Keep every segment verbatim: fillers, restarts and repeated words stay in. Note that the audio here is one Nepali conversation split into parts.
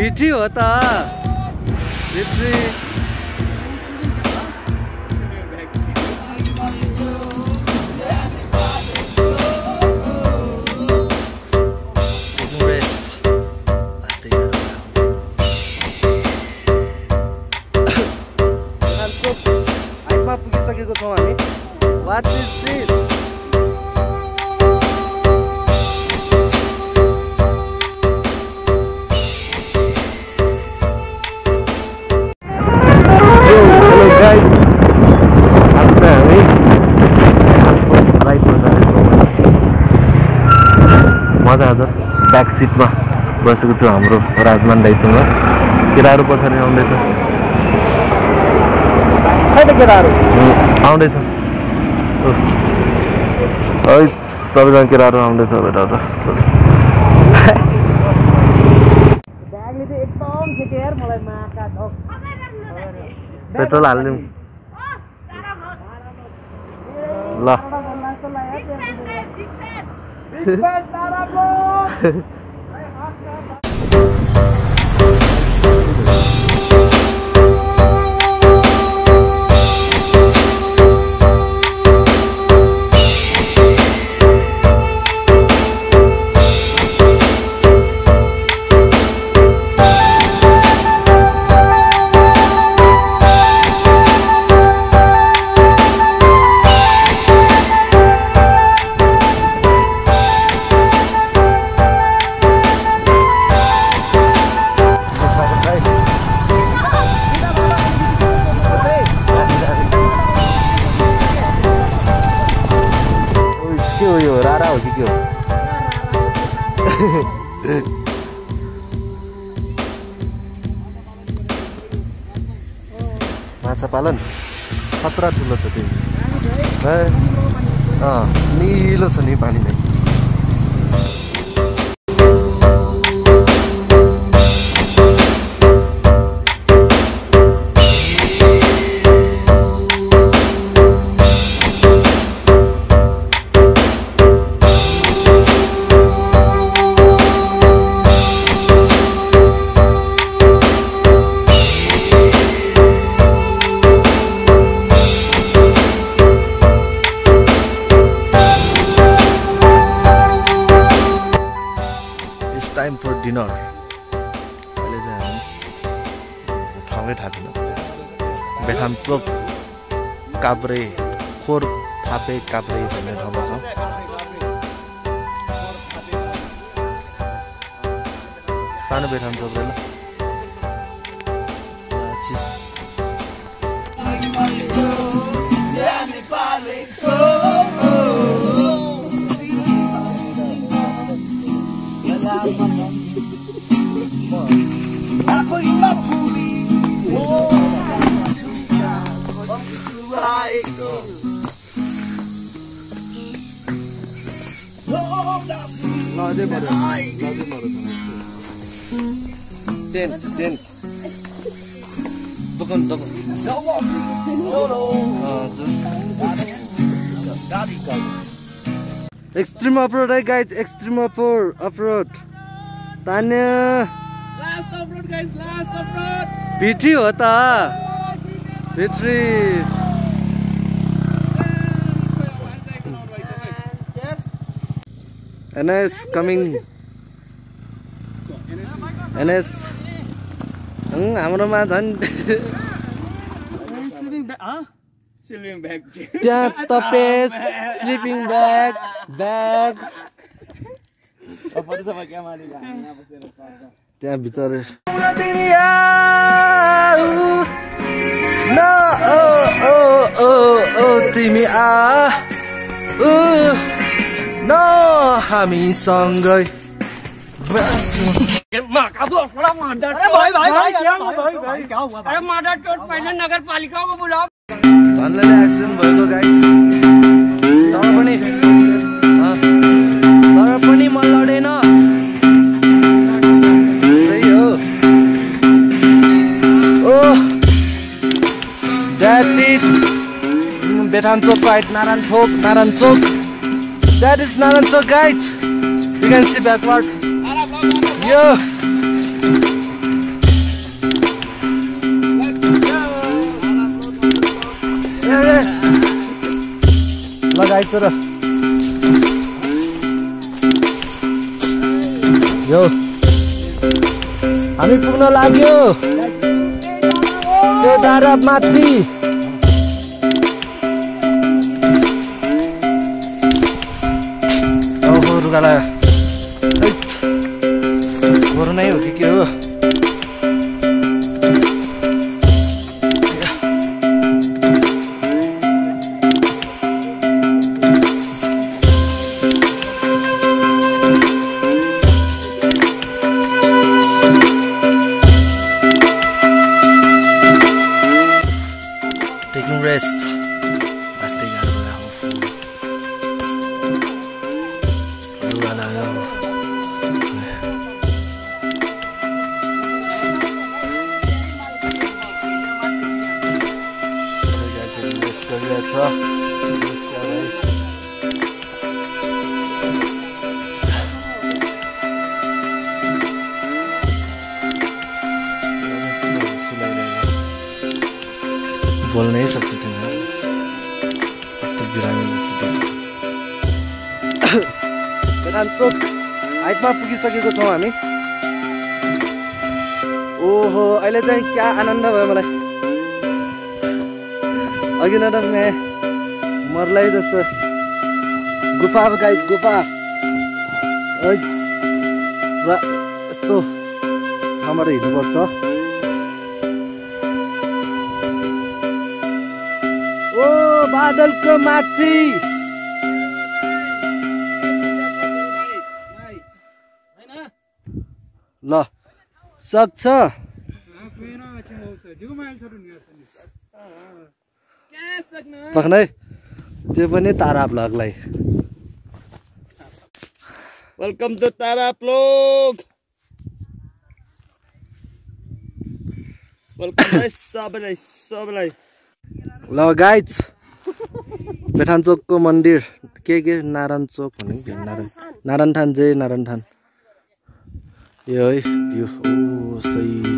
भित्री हो त भित्री पुगिसकेको छौँ हामी What is this? मजा आउँछ ब्याक सिटमा बसेको छु हाम्रो राजमान दाइसँग केटाहरू पछाडि आउँदैछ खै त केटाहरू आउँदैछ है सबैजना केटाहरू आउँदैछ बेटा पेट्रोल हालिदिउँ ल रारा हो कि के हो माछा पालन खतरा ठुलो छ त्यो अँ निलो छ नि पानी नै टाइम फर डिनर अहिले चाहिँ हामी ठाउँै थाहा छैन बेथाम चोक काभ्रे खोर थापे काभ्रे भन्ने ठाउँमा छौँ सानो बेथाम चोक रहेन चिस दोकान दोकान एक्सट्रीम अफरोड है guys extreme offroad offroad Tanya last offroad guys last offroad भित्री हो त भित्री एनएस कमिङ एनएस हाम्रोमा झन् स्लिपिङ ब्याग त्यहाँ तपेस स्लिपिङ ब्याग ब्याग त्यहाँ भित्र तिमी आ न हामी सँगै नगरपालिका को बुलाओ धनले एक्सिडेन्ट भएको गाइस तर पनि तर पनि म लडेन त्यही हो ओ that is Bethan Chowk right Narayan Chowk Narayan Chowk that is Narayan Chowk guys you can see backward यो गाइस र यो हामी पुग्न लाग्यो त्यो डाँडा माथि ओहो रुगाला गोरु नै हो कि के हो Rest. Let's take out of the house. Look at that. Let's go get it. बोल्न नै सक्दै छैन कस्तो बिरामी जस्तो बेथानचोक हाइटमा पुगिसकेको छौँ हामी ओहो अहिले चाहिँ क्या आनन्द भयो मलाई अघि न त मर्लाई जस्तो गुफा गाइस गुफा यस्तो ठाउँबाट हिँड्नुपर्छ ओ बादलको माथि ल सक्छ पक्नै त्यो पनि तारा ब्लगलाई welcome to Tara blog welcome सबैलाई सबैलाई ल गाइज बेथानचोकको मन्दिर के के नारायण चोक भन्ने नारायण नारायण थान जय नारायण थान यो है यो ओ सही छ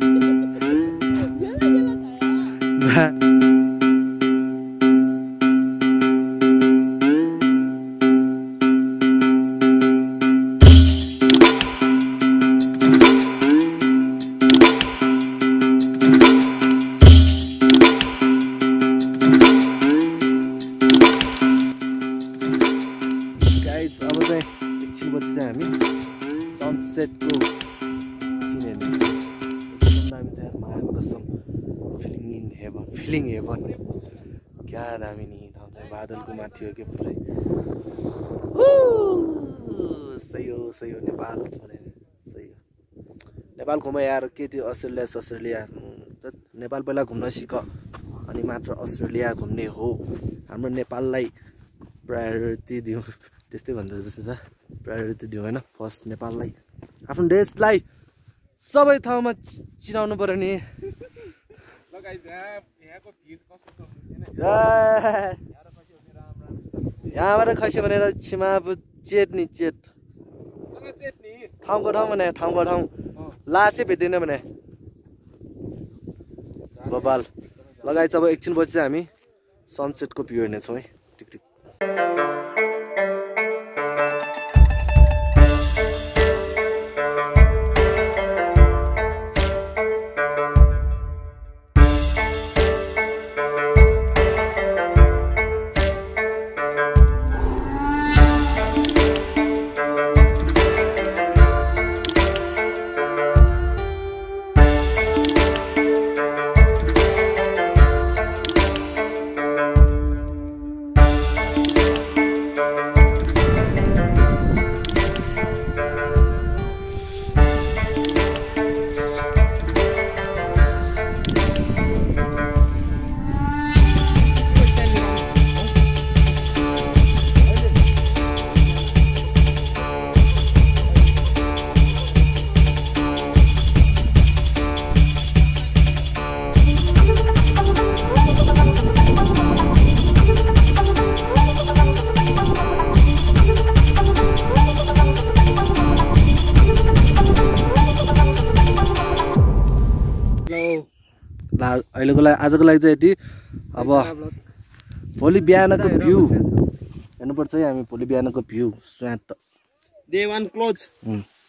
सनसेटको सिन हेर्नु एकदम दामी छ माया कसम feeling in heaven feeling heaven क्या दामी नि ठाउँ चाहिँ बादलको माथि हो के पुरै सही हो सही हो नेपाल भने सही हो नेपाल घुम यार के त्यो अस्ट्रेलिया अस्ट्रेलिया नेपाल पहिला घुम्न सिक अनि मात्र अस्ट्रेलिया घुम्ने हो हाम्रो नेपाललाई प्रायोरिटी दिउँ त्यस्तै भन्छ जस्तो छ प्रायोरिटी दिउँ होइन फर्स्ट नेपाललाई आफ्नो देशलाई सबै ठाउँमा चिनाउनु पर्यो नि यहाँबाट खस्यो भनेर छिमाबु चेत नि चेत ठाउँको ठाउँ भने ठाउँको ठाउँ लासै भेट्दैन भने बबाल लगाइ अब एकछिन पछि चाहिँ हामी सनसेटको भ्यू हेर्नेछौँ है टिक टिक अहिलेको लागि आजको लागि चाहिँ यति अब भोलि बिहानको भ्यू हेर्नुपर्छ है हामी भोलि बिहानको भ्यू स्वाट Day one close.